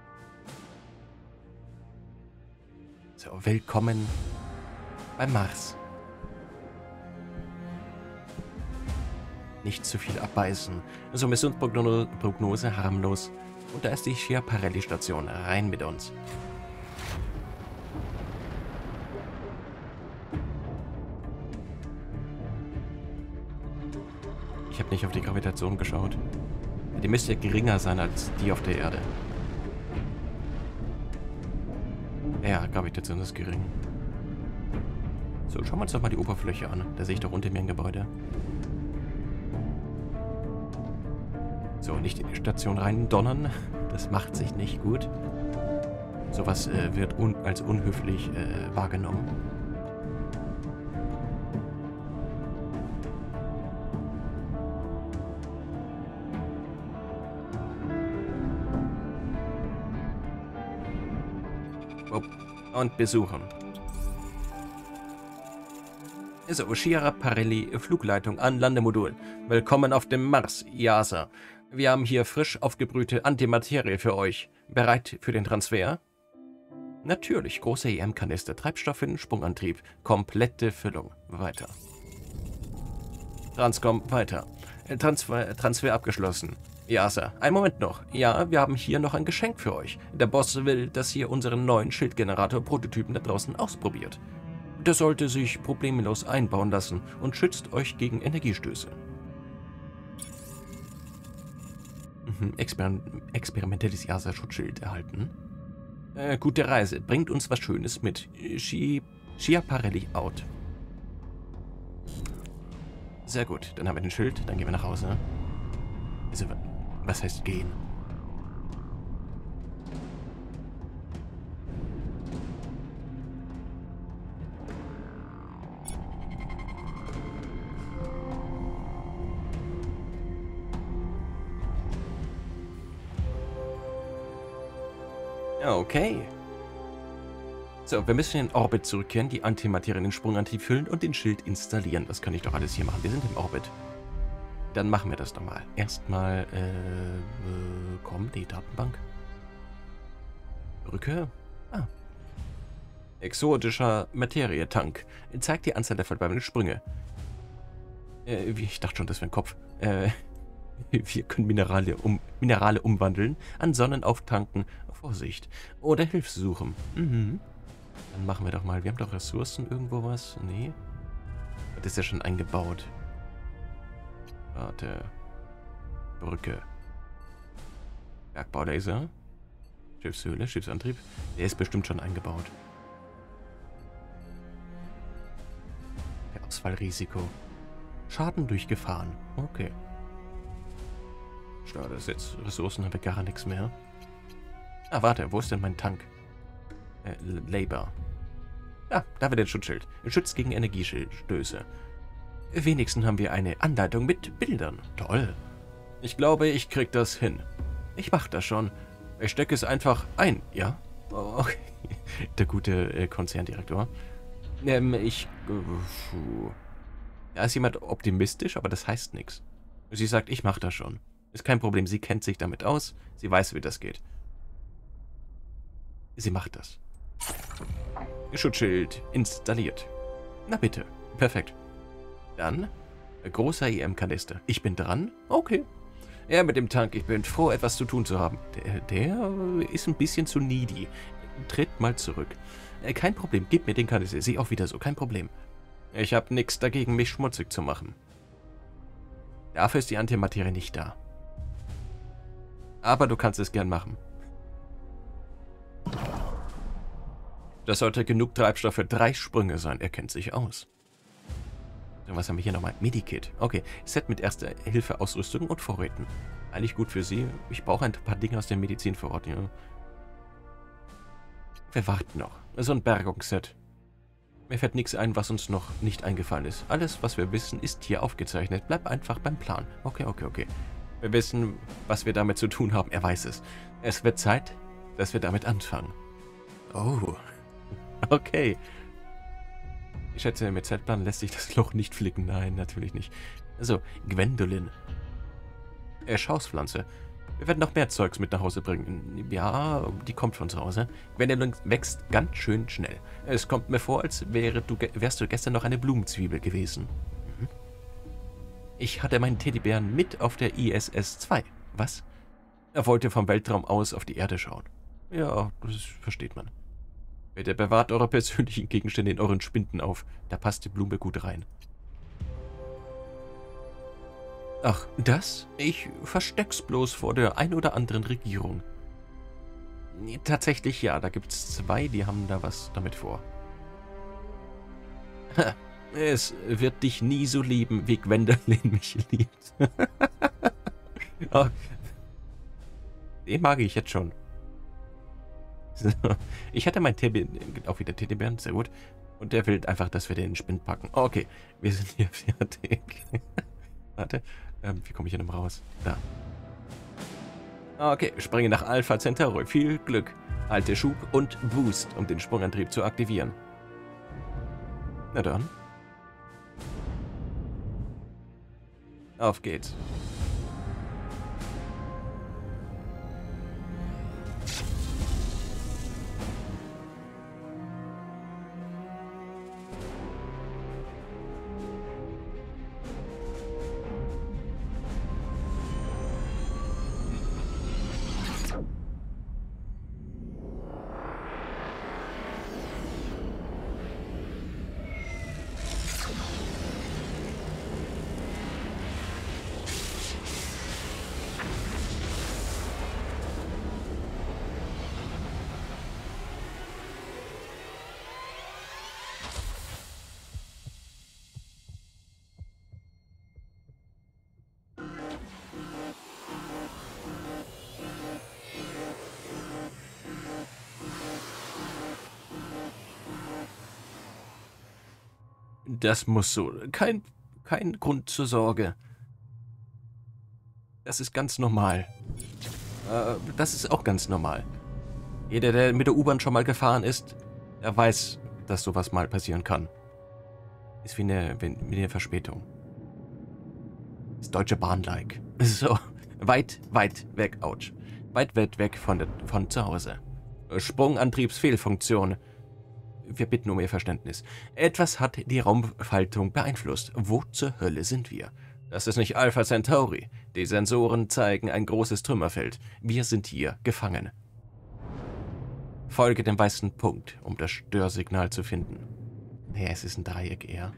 S1: So, willkommen beim Mars. Nicht zu viel abbeißen. So, Missionsprognose harmlos. Und da ist die Schiaparelli-Station. Rein mit uns. Ich habe nicht auf die Gravitation geschaut. Die müsste ja geringer sein als die auf der Erde. Ja, Gravitation ist gering. So, schauen wir uns doch mal die Oberfläche an. Da sehe ich doch unter mir ein Gebäude. So, nicht in die Station rein donnern. Das macht sich nicht gut. Sowas äh, wird un als unhöflich äh, wahrgenommen. Und besuchen. So, Schiaparelli, Flugleitung an Landemodul. Willkommen auf dem Mars, I A S A. Wir haben hier frisch aufgebrühte Antimaterie für euch. Bereit für den Transfer? Natürlich, große E M-Kanister, Treibstoff in den Sprungantrieb. Komplette Füllung. Weiter. Transcom, weiter. Transfer, Transfer abgeschlossen. I A S A, einen Moment noch. Ja, wir haben hier noch ein Geschenk für euch. Der Boss will, dass ihr unseren neuen Schildgenerator-Prototypen da draußen ausprobiert. Der sollte sich problemlos einbauen lassen und schützt euch gegen Energiestöße. Mhm, Exper experimentelles I A S A-Schutzschild erhalten. Äh, gute Reise. Bringt uns was Schönes mit. Schi Schiaparelli out. Sehr gut. Dann haben wir den Schild. Dann gehen wir nach Hause. Also, was heißt gehen? Okay. So, wir müssen in den Orbit zurückkehren, die Antimaterie in den Sprungantrieb füllen und den Schild installieren. Das kann ich doch alles hier machen. Wir sind im Orbit. Dann machen wir das doch mal. Erstmal, äh, äh komm, die Datenbank. Brücke. Ah. Exotischer Materietank. Zeigt die Anzahl der verbleibenden Sprünge. Äh, ich dachte schon, das wäre ein Kopf. Äh, wir können Minerale, um, Minerale umwandeln, an Sonnen auftanken. Vorsicht. Oder Hilfe suchen. Mhm. Dann machen wir doch mal. Wir haben doch Ressourcen irgendwo was? Nee. Das ist ja schon eingebaut. Warte. Brücke. Bergbaulaser. Schiffshöhle, Schiffsantrieb. Der ist bestimmt schon eingebaut. Der Ausfallrisiko. Schaden durch Gefahren. Okay. Schade, das jetzt Ressourcen haben wir gar nichts mehr. Ah, warte, wo ist denn mein Tank? Äh, Labor. Ah, da haben wir den Schutzschild. Schützt gegen Energiestöße. Wenigstens haben wir eine Anleitung mit Bildern. Toll. Ich glaube, ich krieg das hin. Ich mach das schon. Ich stecke es einfach ein, ja? Oh, okay. Der gute äh, Konzerndirektor. Ähm, ich... Äh, da ist jemand optimistisch, aber das heißt nichts. Sie sagt, ich mach das schon. Ist kein Problem, sie kennt sich damit aus. Sie weiß, wie das geht. Sie macht das. Schutzschild installiert. Na bitte. Perfekt. Dann großer E M-Kanister. Ich bin dran? Okay. Er mit dem Tank. Ich bin froh, etwas zu tun zu haben. Der, der ist ein bisschen zu needy. Tritt mal zurück. Kein Problem. Gib mir den Kanister. Sieh auch wieder so. Kein Problem. Ich habe nichts dagegen, mich schmutzig zu machen. Dafür ist die Antimaterie nicht da. Aber du kannst es gern machen. Das sollte genug Treibstoff für drei Sprünge sein. Er kennt sich aus. So, was haben wir hier nochmal? Medikit. Okay, Set mit Erste-Hilfe-Ausrüstung und Vorräten. Eigentlich gut für Sie. Ich brauche ein paar Dinge aus der Medizinvorrat. Ja. Wir warten noch. So ein Bergungsset. Mir fällt nichts ein, was uns noch nicht eingefallen ist. Alles, was wir wissen, ist hier aufgezeichnet. Bleib einfach beim Plan. Okay, okay, okay. Wir wissen, was wir damit zu tun haben. Er weiß es. Es wird Zeit, dass wir damit anfangen. Oh. Okay. Ich schätze, mit Zeitplan lässt sich das Loch nicht flicken. Nein, natürlich nicht. Also, Gwendolyn. Schauspflanze. Wir werden noch mehr Zeugs mit nach Hause bringen. Ja, die kommt von zu Hause. Gwendolyn wächst ganz schön schnell. Es kommt mir vor, als wäre du, wärst du gestern noch eine Blumenzwiebel gewesen. Mhm. Ich hatte meinen Teddybären mit auf der I S S zwei. Was? Er wollte vom Weltraum aus auf die Erde schauen. Ja, das versteht man. Bitte bewahrt eure persönlichen Gegenstände in euren Spinden auf. Da passt die Blume gut rein. Ach, das? Ich versteck's bloß vor der ein oder anderen Regierung. Tatsächlich ja, da gibt's zwei, die haben da was damit vor. Ha, es wird dich nie so lieben, wie Gwendolyn mich liebt. Oh, den mag ich jetzt schon. So. Ich hatte mein Teddybären, auch wieder Teddybären, sehr gut. Und der will einfach, dass wir den Spind packen. Okay, wir sind hier fertig. Warte, ähm, wie komme ich hier noch raus? Da. Okay, springe nach Alpha Centauri. Viel Glück. Halte Schub und Boost, um den Sprungantrieb zu aktivieren. Na dann. Auf geht's. Das muss so. Kein, kein Grund zur Sorge. Das ist ganz normal. Äh, das ist auch ganz normal. Jeder, der mit der U-Bahn schon mal gefahren ist, der weiß, dass sowas mal passieren kann. Ist wie eine, wie eine Verspätung. Ist Deutsche Bahn-like. So, weit, weit weg, ouch. Weit, weit weg von, der, von zu Hause. Sprungantriebsfehlfunktion. Wir bitten um Ihr Verständnis. Etwas hat die Raumfaltung beeinflusst. Wo zur Hölle sind wir? Das ist nicht Alpha Centauri. Die Sensoren zeigen ein großes Trümmerfeld. Wir sind hier gefangen. Folge dem weißen Punkt, um das Störsignal zu finden. Naja, es ist ein Dreieck eher.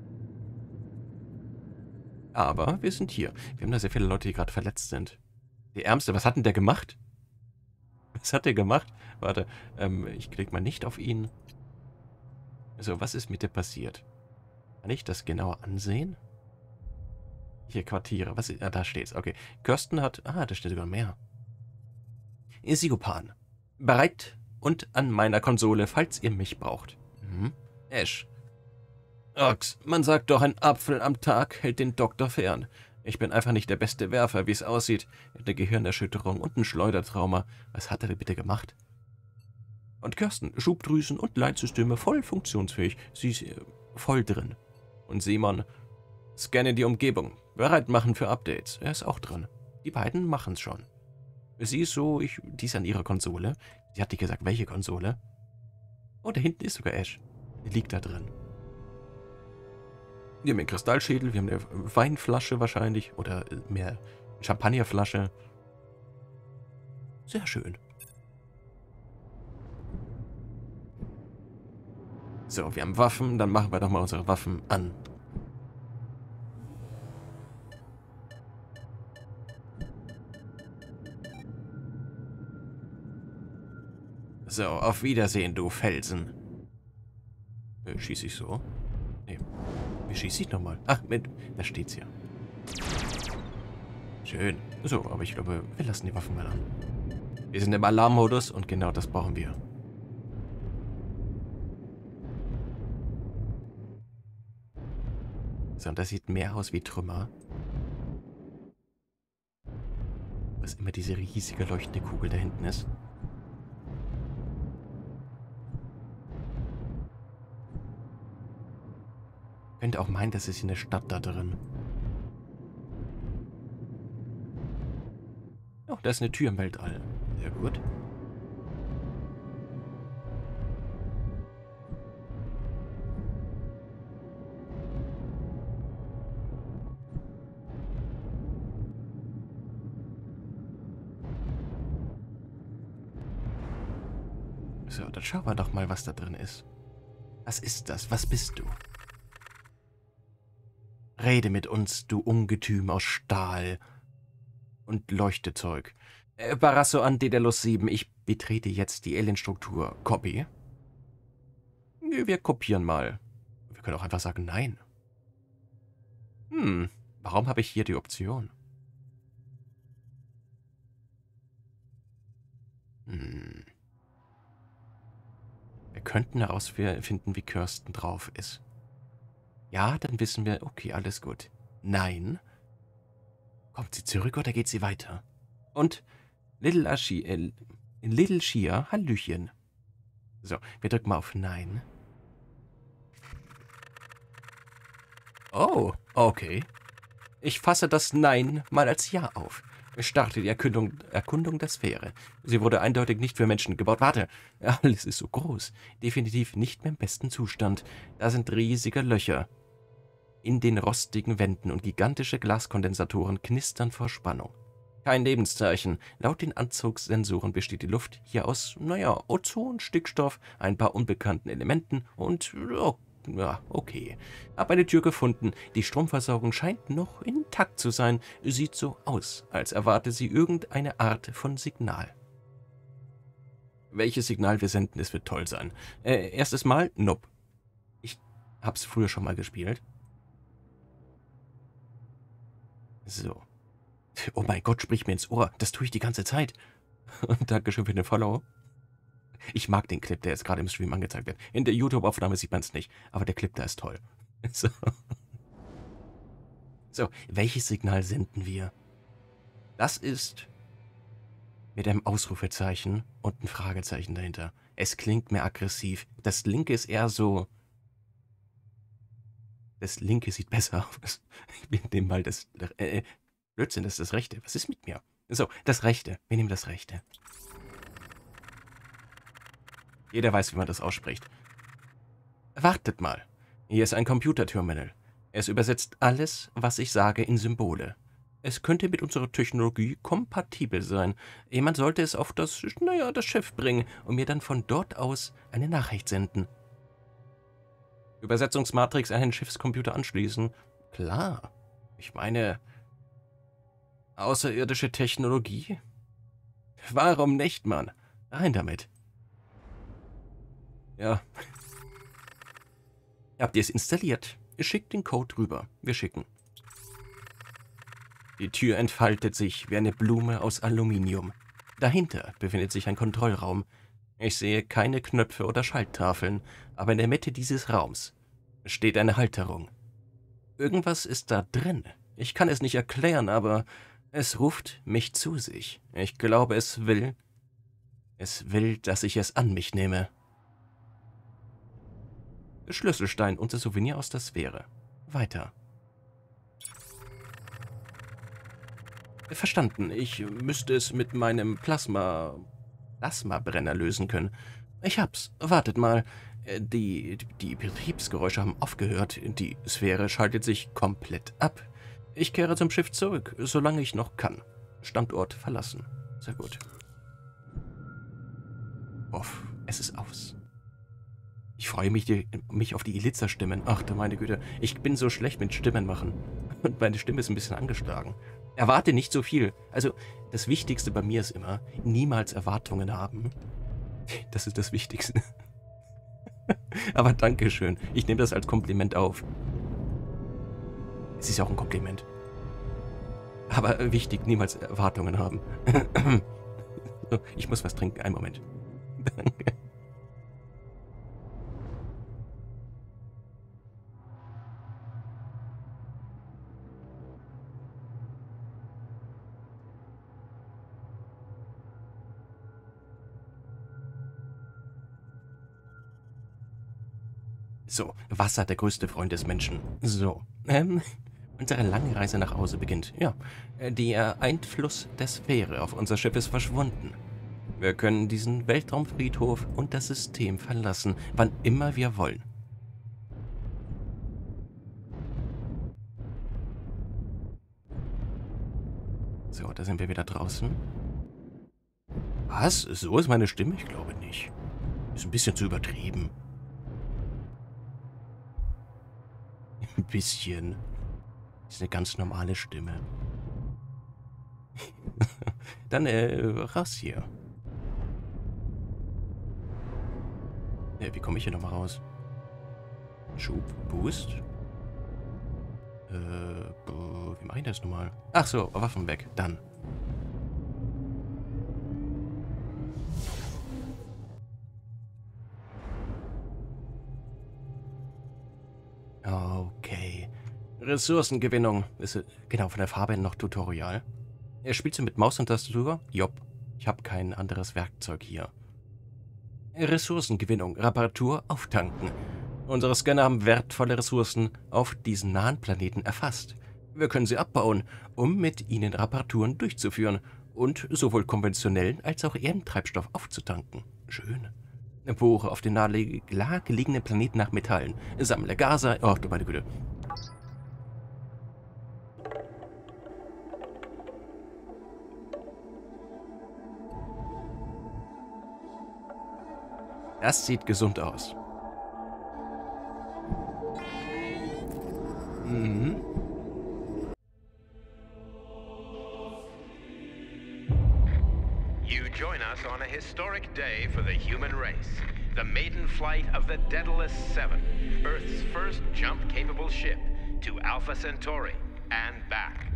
S1: Aber wir sind hier. Wir haben da sehr viele Leute, die gerade verletzt sind. Die Ärmste, was hat denn der gemacht? Was hat der gemacht? Warte, ähm, ich klicke mal nicht auf ihn. So, was ist mit dir passiert? Kann ich das genauer ansehen? Hier, Quartiere. Was ist, ah, da steht's. Okay. Kirsten hat... Ah, da steht sogar mehr. Sigopan. Bereit und an meiner Konsole, falls ihr mich braucht. Mhm. Ash. Ox, man sagt doch, ein Apfel am Tag hält den Doktor fern. Ich bin einfach nicht der beste Werfer, wie es aussieht. Eine Gehirnerschütterung und ein Schleudertrauma. Was hat er denn bitte gemacht? Und Kirsten, Schubdrüsen und Leitsysteme voll funktionsfähig. Sie ist äh, voll drin. Und Simon, scanne die Umgebung. Bereit machen für Updates. Er ist auch drin. Die beiden machen's schon. Sie ist so, ich, die ist an ihrer Konsole. Sie hat nicht gesagt, welche Konsole. Oh, da hinten ist sogar Ash. Die liegt da drin. Wir haben einen Kristallschädel, wir haben eine Weinflasche wahrscheinlich. Oder mehr eine Champagnerflasche. Sehr schön. So, wir haben Waffen, dann machen wir doch mal unsere Waffen an. So, auf Wiedersehen, du Felsen. Äh, schieße ich so? Nee. Wie schieße ich nochmal? Ach, mit, da steht's ja. Schön. So, aber ich glaube, wir lassen die Waffen mal an. Wir sind im Alarmmodus und genau das brauchen wir. So, und das sieht mehr aus wie Trümmer. Was immer diese riesige leuchtende Kugel da hinten ist. Könnte auch meinen, das ist eine Stadt da drin. Oh, da ist eine Tür im Weltall. Sehr gut. So, dann schauen wir doch mal, was da drin ist. Was ist das? Was bist du? Rede mit uns, du Ungetüm aus Stahl und Leuchtezeug. Äh, Barasso an Daedalus sieben, ich betrete jetzt die Alienstruktur. Copy. Wir kopieren mal. Wir können auch einfach sagen, nein. Hm, warum habe ich hier die Option? Hm. Wir könnten herausfinden, wie Kirsten drauf ist. Ja, dann wissen wir, okay, alles gut. Nein. Kommt sie zurück oder geht sie weiter? Und Little Ashi, äh, Little Shia, Hallöchen. So, wir drücken mal auf Nein. Oh, okay. Ich fasse das Nein mal als Ja auf. Ich starte die Erkundung, Erkundung der Sphäre. Sie wurde eindeutig nicht für Menschen gebaut. Warte, alles ist so groß. Definitiv nicht mehr im besten Zustand. Da sind riesige Löcher in den rostigen Wänden und gigantische Glaskondensatoren knistern vor Spannung. Kein Lebenszeichen. Laut den Anzugssensoren besteht die Luft hier aus, naja, Ozon, Stickstoff, ein paar unbekannten Elementen und, oh, ja, okay. Hab eine Tür gefunden. Die Stromversorgung scheint noch intakt zu sein. Sieht so aus, als erwarte sie irgendeine Art von Signal. Welches Signal wir senden, es wird toll sein. Äh, erstes Mal, nope. Ich hab's früher schon mal gespielt. So. Oh mein Gott, sprich mir ins Ohr. Das tue ich die ganze Zeit. Dankeschön für den Follow. Ich mag den Clip, der jetzt gerade im Stream angezeigt wird. In der YouTube-Aufnahme sieht man es nicht, aber der Clip da ist toll. So. So, welches Signal senden wir? Das ist mit einem Ausrufezeichen und ein Fragezeichen dahinter. Es klingt mehr aggressiv. Das linke ist eher so... Das linke sieht besser aus. Wir nehmen mal das... Äh, Blödsinn, das ist das rechte. Was ist mit mir? So, das rechte. Wir nehmen das rechte. Jeder weiß, wie man das ausspricht. Wartet mal. Hier ist ein Computerterminal. Es übersetzt alles, was ich sage, in Symbole. Es könnte mit unserer Technologie kompatibel sein. Jemand sollte es auf das, naja, das Schiff bringen und mir dann von dort aus eine Nachricht senden. Übersetzungsmatrix an den Schiffscomputer anschließen? Klar. Ich meine, außerirdische Technologie? Warum nicht, Mann? Rein damit. Ja. Habt ihr es installiert? Schickt den Code rüber. Wir schicken. Die Tür entfaltet sich wie eine Blume aus Aluminium. Dahinter befindet sich ein Kontrollraum. Ich sehe keine Knöpfe oder Schalttafeln, aber in der Mitte dieses Raums steht eine Halterung. Irgendwas ist da drin. Ich kann es nicht erklären, aber es ruft mich zu sich. Ich glaube, es will... Es will, dass ich es an mich nehme. Schlüsselstein, unser Souvenir aus der Sphäre. Weiter. Verstanden. Ich müsste es mit meinem Plasma... Plasmabrenner lösen können. Ich hab's. Wartet mal. Die, die Betriebsgeräusche haben aufgehört. Die Sphäre schaltet sich komplett ab. Ich kehre zum Schiff zurück, solange ich noch kann. Standort verlassen. Sehr gut. Uff, es ist aus. Ich freue mich, die, mich auf die Elitzer-Stimmen. Ach du meine Güte, ich bin so schlecht mit Stimmen machen. Und meine Stimme ist ein bisschen angeschlagen. Erwarte nicht so viel. Also, das Wichtigste bei mir ist immer, niemals Erwartungen haben. Das ist das Wichtigste. Aber Dankeschön. Ich nehme das als Kompliment auf. Es ist ja auch ein Kompliment. Aber wichtig, niemals Erwartungen haben. Ich muss was trinken. Einen Moment. Danke. So, Wasser, der größte Freund des Menschen. So, ähm, unsere lange Reise nach Hause beginnt. Ja, der Einfluss der Sphäre auf unser Schiff ist verschwunden. Wir können diesen Weltraumfriedhof und das System verlassen, wann immer wir wollen. So, da sind wir wieder draußen. Was? So ist meine Stimme? Ich glaube nicht. Ist ein bisschen zu übertrieben. Ein bisschen. Ist eine ganz normale Stimme. Dann, äh, raus hier. Ja, wie komme ich hier nochmal raus? Schub, Boost. Äh, wie mache ich das nochmal? Ach so, Waffen weg. Dann. Okay. Ressourcengewinnung. Ist, genau, von der Farbe noch Tutorial. Er spielt so mit Maus und Tastatur? Jopp. Ich habe kein anderes Werkzeug hier. Ressourcengewinnung. Reparatur. Auftanken. Unsere Scanner haben wertvolle Ressourcen auf diesen nahen Planeten erfasst. Wir können sie abbauen, um mit ihnen Reparaturen durchzuführen und sowohl konventionellen als auch Erdentreibstoff aufzutanken. Schön. Bohre auf den nahegelegenen Planeten nach Metallen. Sammle Gase. Oh, du meine Güte. Das sieht gesund aus. Mhm.
S3: You join us on a historic day for the human race. The maiden flight of the Daedalus seven, Earth's first jump-capable ship to Alpha Centauri and back.